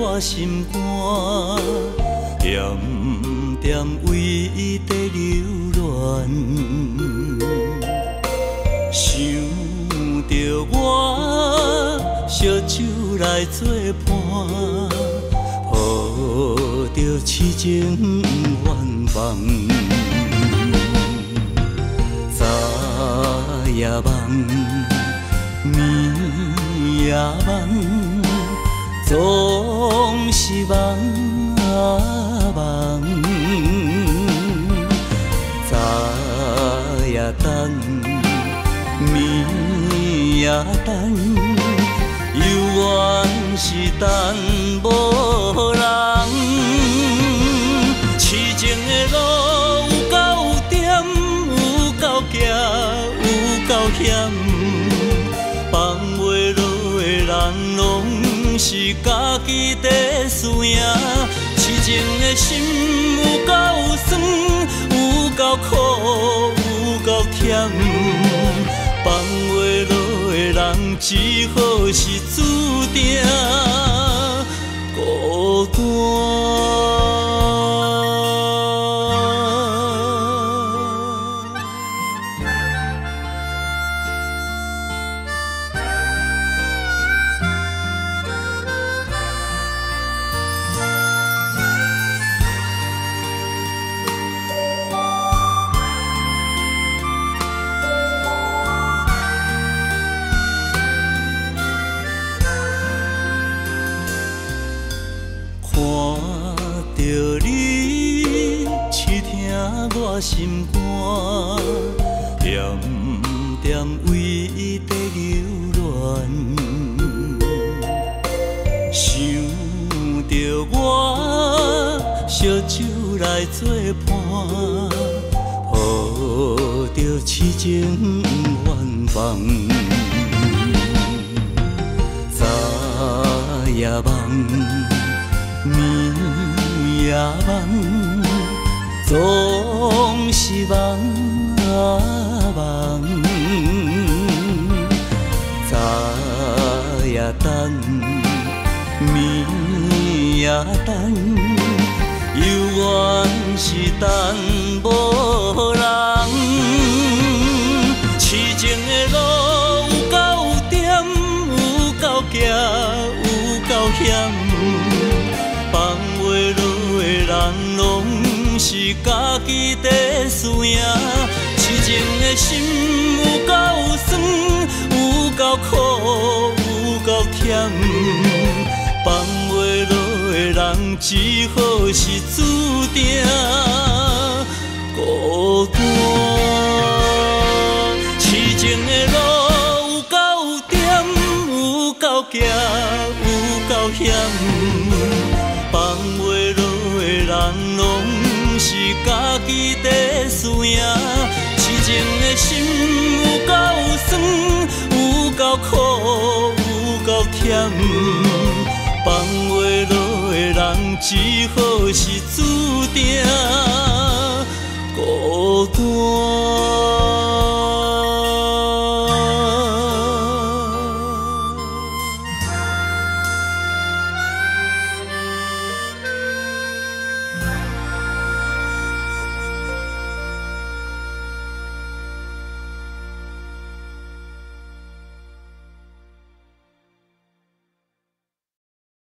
我心肝，点点为伊在流恋。想着我烧酒来作伴，抱着痴情远放。早也梦，暝也梦，总是梦啊梦。早也等，暝也等，犹原是等无人。痴情的路有够点，有够行，有够险。放袂落的人，拢是家己在输赢。痴情的心有够酸，有够苦，有够甜。放袂落的人，只好是注定孤单。着你试听我心肝，点点为伊在流恋。想着我烧酒来作伴，抱着痴情远放。早也梦，暝也梦，总是梦啊梦。早也等，暝也等，犹原是等无人。痴情的路有够点，有够行，有够险。放袂落的人，拢是家己在输赢。痴情的心有够酸，有够苦，有够甜。放袂落的人，只好是注定孤单。痴情的路有够点，有够行，有够险。放袂落的人，拢是家己在输赢。痴情的心有够酸，有够苦，有够甜。放袂落的人，只好是注定